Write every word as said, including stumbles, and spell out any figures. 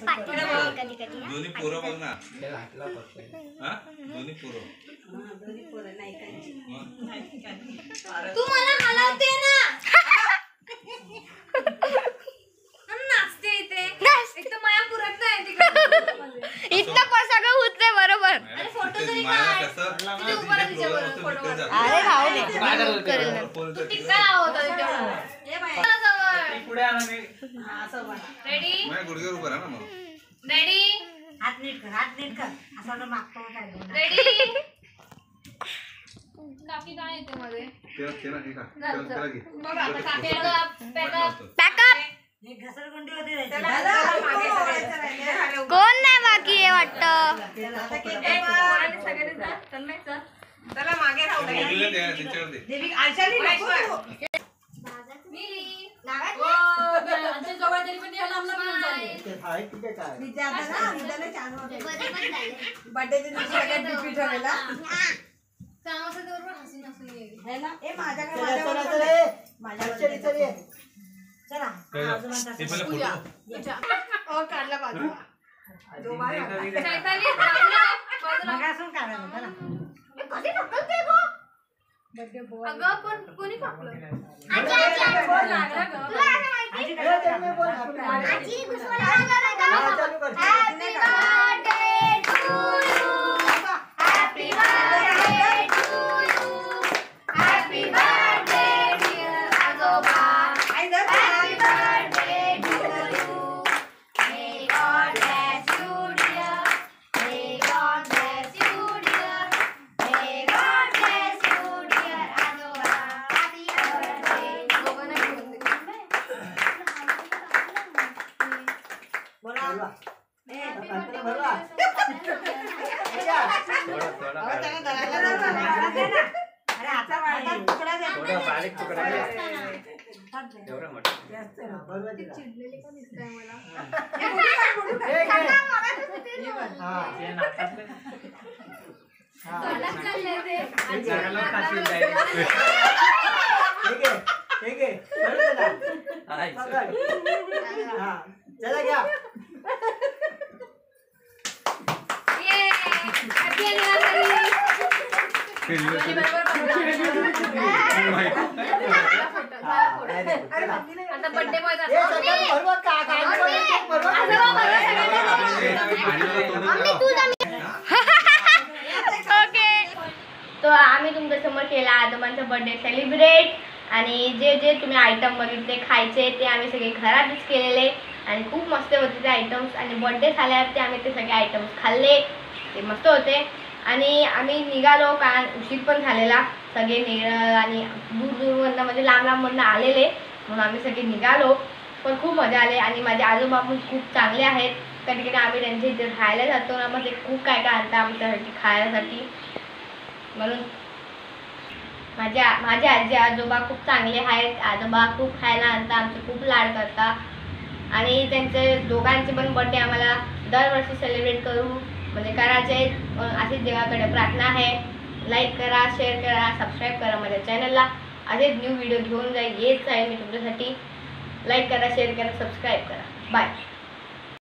दोन्ही पोरं बघ ना हा दोन्ही पोरं तू मला हलवते ना नाचते इथे एक तर माया पुरत नाही तिकडे इतना सगळं होत नाही बरोबर. अरे फोटो तरी काढ तिथे उभा राहा तिच्यावर फोटो काढ. अरे राहू दे तू टिक्का लावत होता तिच्यावर ए बाई पुढे आला मी असं बघ रेडी माझ्या गुडघ्यावर उभा राहा ना मग रेडी हात नीट कर हात नीट कर असं ना मागतो काय रेडी काकी काय येते मध्ये तेरा तेरा हे का तेरा घे बघ आता काकी पॅकअप पॅकअप पॅकअप. हे घसरगुंडी होती रे कोण नाही बाकी आहे वाटतं. चला मागे राहू दे मुलीला द्या त्याच्यावर दे देवी आशाली नको मिली लागा ओ आमच्या जवळ तरी पण याला आम्हाला घेऊन चालले ते आहे की काय काय विचारता ना मुलाला छान वाटतं बरे पण झाले बर्थडेच्या दिवशी सगळ्यात डीपी ठेवलेला कामाचं बरोबर हसून हसून येईल है ना ए माझ्याकडे चला माझ्याकडे चला पण चला आहे. ए माझ्याकडे चल चल ये चला आजोबांचा ते पहिला पूजा फोटो पूजा ओ काढला बाजूला चैताली मगासून काढायला चला कधी ढकलते गो बर्थडे बॉय अगं पण कोणी पकडलं आजी, आजी आजी बोल लागला गं तुला काय माहिती आजी ए, कसं ते मी बोल आपण आजी घुसवायला लागला नाही का हा, चालू कर. Happy birthday to you happy birthday to you happy birthday dear ajoba आई जर happy birthday to you may God bless you dear may God bless you dear may God bless you dear ajoba happy birthday दोघांना घेऊन दे बोला ए कांतरा भरवा थोडा थोडा अहो, त्याला धरायला लावा, धरायला दे ना. अरे हाता हातात तुकडा दे. थोडा बारीक तुकडा दे. हातात दे. एवढा मोठा जास्त ना. भरवा तिला. चिडलेली पण दिसतंय मला ए, मोठी काढ, मोठी काढ. ए, घे. हा ते नाकातलं हा तोंडात चाललंय ते. चांगलं खाशील direct. हे घे हे घे भरू त्याला. हाय. पकड. हा चला घ्या ये हॅपी अॅनिव्हर्सरी दोन्ही बरोबर बघा. हा, नाही, नाही, चला. आता बर्थडे बॉय ए, सगळ्यांनी भरवा का काय भरवा ओके. तो आम्ही तुमच्या समोर केला आजोबांचा बर्थडे सेलिब्रेट आणि जे जे तुम्ही आयटम बघितले खायचे ते आम्ही सगळे घरातच केलेले आणि खूप मस्त होते ते आयटम्स आणि बर्थडे झाल्यावरती आम्ही ते सगळे आयटम्स खाल्ले ते मस्त होते आणि आम्ही निघालो कारण उशीर पण झालेला सगळे निघ आणि दूर दूरवरनं म्हणजे लांब लांबवरनं आलेले म्हणून आम्ही सगळे निघालो पण खूप मजा आली आणि माझे आजोबा पण खूप चांगले आहेत कधी कधी आम्ही त्यांच्या इथे राहायला जातो ना मग ते खूप काय काय आणतात आमच्यासाठी खाण्यासाठी म्हणून माझ्या माझे आजी आजोबा खूप चांगले आहेत आजोबा खूप खायला आणतात आमचे खूप लाड करतात आणि त्यांचे दोघांचे पण बर्थडे आम्हाला दरवर्षी सेलिब्रेट करू म्हणजे करायचे अशी देवाकडे प्रार्थना आहे लाईक करा शेअर करा सबस्क्राईब करा माझ्या चॅनलला असेच न्यू व्हिडिओ घेऊन जाईल येत आहे मी तुमच्यासाठी लाईक करा शेअर करा सबस्क्राईब करा बाय